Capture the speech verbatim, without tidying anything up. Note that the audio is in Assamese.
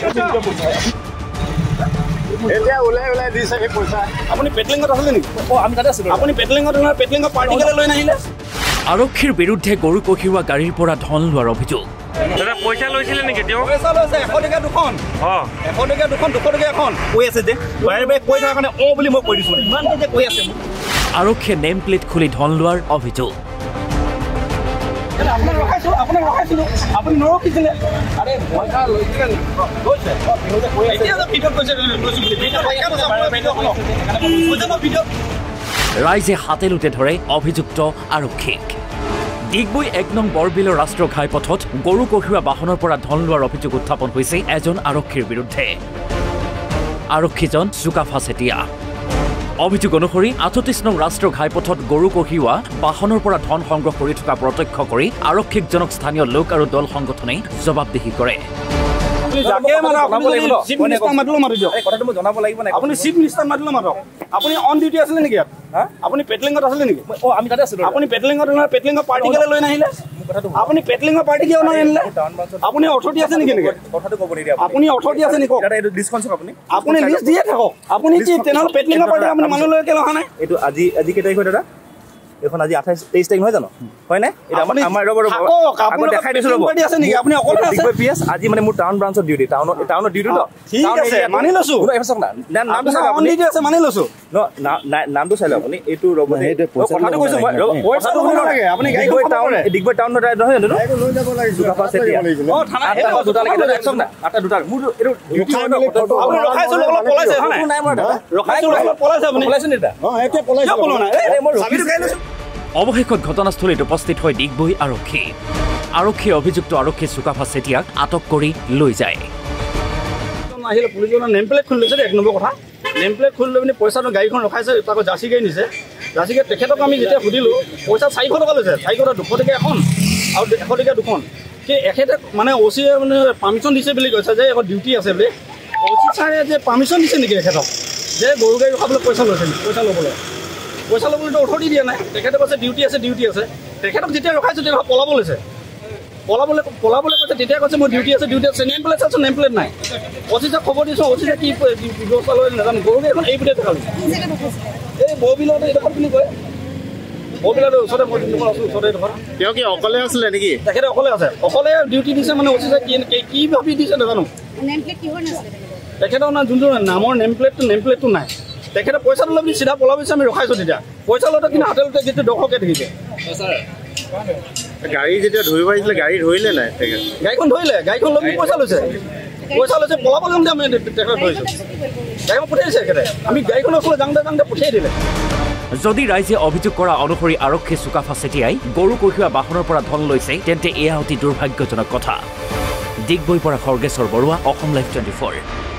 এতিয়া ওলাই ওলাই দিছে এই পইচা আপুনি পেটলিঙত আছিলে নেকি অ আমি তাতে আছিলো আপুনি পেটলিঙত পেটলিঙৰ পাৰ্টি কেলে লৈ নাহিলে আৰক্ষীৰ বিৰুদ্ধে গৰু কঢ়িওৱা গাড়ীৰ পৰা ধন লোৱাৰ অভিযোগ দাদা পইচা লৈছিলে নেকি তেওঁ পইচা লৈছে এশ টকা দুখন অ এশ টকা দুখন দুশ টকা এখন কৈ আছে যে বাৰে বাৰে কৈ থকা কাৰণে অ বুলি মই কৈ দিছো ইমান যে কৈ আছে আৰক্ষীয়ে নেম প্লেট খুলি ধন লোৱাৰ অভিযোগ আপোনাক ৰখাইছো আপোনাক ৰখাইছিলো আপুনি নৰখিছিলে আৰে পইচা লৈছিলে লৈছে এতিয়া যে ভিডিঅ' কৈছে লৈছো বুলি ভিডিঅ' ভিডিঅ' ৰাইজে হাতে লোটে ধৰে অভিযুক্ত আৰক্ষীক ডিগবৈ এক নং বৰবিলৰ ৰাষ্ট্ৰীয় ঘাইপথত গৰু কঢ়িওৱা বাহনৰ পৰা ধন লোৱাৰ অভিযোগ উত্থাপন হৈছে এজন আৰক্ষীৰ বিৰুদ্ধে আৰক্ষীজন চুকাফা চেতিয়া অভিযোগ অনুসৰি আঠত্ৰিশ নং ৰাষ্ট্ৰীয় ঘাইপথত গৰু কঢ়িওৱা বাহনৰ পৰা ধন সংগ্ৰহ কৰি থকা প্ৰত্যক্ষ কৰি আৰক্ষীজনক স্থানীয় লোক আৰু দল সংগঠনে জবাবদিহি কৰে আপুনি চিফ মিনিষ্টাৰ মাতিলে মাতক আপুনি অন ডিউটি আছিলে নেকি ইয়াত আপুনি পেটলিঙত আছিলে নেকি অ আমি তাতে আছিলো আপুনি পেটলিঙত পেটলিঙৰ পাৰ্টি কেলে লৈ নাহিলে আপুনি পেটলিঙৰ পাৰ্টি কিয় নাহিলে আপুনি অথৰিটি আছে নেকি কথাটো ক'ব নিদিয়ে আপুনি অথৰিটি আছে নেকি এইটো লিষ্টখন চাওক আপুনি আপুনি লিষ্ট দিয়ে থাকক আপুনি কি তেনেহ'লে পেটলিঙৰ পাৰ্টি আপুনি মানুহলৈ কেলে অহা নাই এইটো আজি আজি কেই তাৰিখ হয় দাদা এখন আজি আঠাইছ তেইছ তাৰিখ নহয় জানো হয় নে এটা আমাৰ ৰব ৰব আপুনি দেখাই দিছো ৰব পাৰ্টি আছে নেকি আপুনি অকলে আছে পিএস আজি মানে মোৰ টাউন ব্ৰাঞ্চৰ ডিউটি টাউন টাউনৰ ডিউটি তো ঠিক আছে মানি লৈছো না নামটো চাই আপুনি ডিউটি আছে মানি লৈছো ন নামটো চাই আপুনি এইটো ৰব কথাটো কৈছো মই পইচা ল'ব নালাগে আপুনি গাড়ীখন টাউন ডিগবৈ টাউন নহয় নহয় লৈ যাব লাগে চুকাফা চেতিয়া অ থানা এটা দুটা লাগে একচম না আটা দুটা মোৰ এইটো আপুনি ৰখাইছো অলপ পলাইছে নাই মই ৰখাইছো অলপ পলাইছে আপুনি পলাইছে নেতা অ এতিয়া পলাইছে পলা নাই মই চাবিটো খাই লৈছো অৱশেষত ঘটনাস্থলীত উপস্থিত হৈ ডিগবৈ আৰক্ষী আৰক্ষীয়ে অভিযুক্ত আৰক্ষী চুকাফা চেতিয়াক আটক কৰি লৈ যায় আহিলে পুলিচজনৰ নেম প্লেট খুলি লৈছে এক নম্বৰ কথা নেম প্লেট খুলি লৈ পিনি পইচাটো গাড়ীখন ৰখাইছে তাকো জাৰ্চি গাড়ী নিছে জাৰ্চি গাড়ী তেখেতক আমি যেতিয়া সুধিলোঁ পইচা চাৰিশ টকা লৈছে চাৰিশ টকা দুশ টকা এখন আৰু এশ টকা দুখন সেই এখেতে মানে অ' চিয়ে মানে পাৰ্মিশ্যন দিছে বুলি কৈছে যে এখন ডিউটি আছে বুলি অ' চি ছাৰে যে পাৰ্মিশ্যন দিছে নেকি এখেতক যে গৰু গাড়ী ৰখাবলৈ পইচা লৈছে পইচা ল'বলৈ পইচা ল'বলৈতো অথৰিটি দিয়া নাই তেখেতে কৈছে ডিউটি আছে ডিউটি আছে তেখেতক যেতিয়া ৰখাইছোঁ তেতিয়া পলাব লৈছে পলাবলৈ পলাবলৈ কৈছে তেতিয়া কৈছে মোৰ ডিউটি আছে ডিউটি আছে নেম প্লেট আছে নেম প্লেট নাই অচিছে খবৰ দিছোঁ অচিছে কি ব্যৱস্থা লৈ নাজানো গৰু গাড়ীখন এই বুলি দেখা লৈছে এই বৰবিলত এইডোখৰ বুলি কয় বৰবিলাৰ ওচৰতে মই যোনডোখৰ আছোঁ ওচৰতে এইডোখৰ তেওঁ কি অকলে আছিলে নেকি তেখেতে অকলে আছে অকলে ডিউটি দিছে মানে অচিছে কি কি ভাবি দিছে নাজানো তেখেতৰ না যোনটো নামৰ নেম প্লেটটো নেম প্লেটটো নাই তেখেতে পইচাটো লৈ চিধা পলাবিছে আমি ৰখাইছোঁ তেতিয়া পইচা লওঁতে কিন্তু হাতে লোতে যেতিয়া দহকে দেখিছে গাড়ী যেতিয়া ধৰিব আহিছিলে গাড়ী ধৰিলে নাই তেখেত গাড়ীখন ধৰিলে গাড়ীখন লৈ পইচা লৈছে পইচা লৈছে পলাব যাওঁতে আমি তেখেতক ধৰিছোঁ গাড়ীখন পঠিয়াইছে এখেতে আমি গাড়ীখনৰ ওচৰলৈ যাওঁতে যাওঁতে পঠিয়াই দিলে যদি ৰাইজে অভিযোগ কৰা অনুসৰি আৰক্ষী চুকাফা চেতিয়াই গৰু কঢ়িওৱা বাহনৰ পৰা ধন লৈছে তেন্তে এয়া অতি দুৰ্ভাগ্যজনক কথা ডিগবৈৰ পৰা Khargeswar Barua Assam live twenty four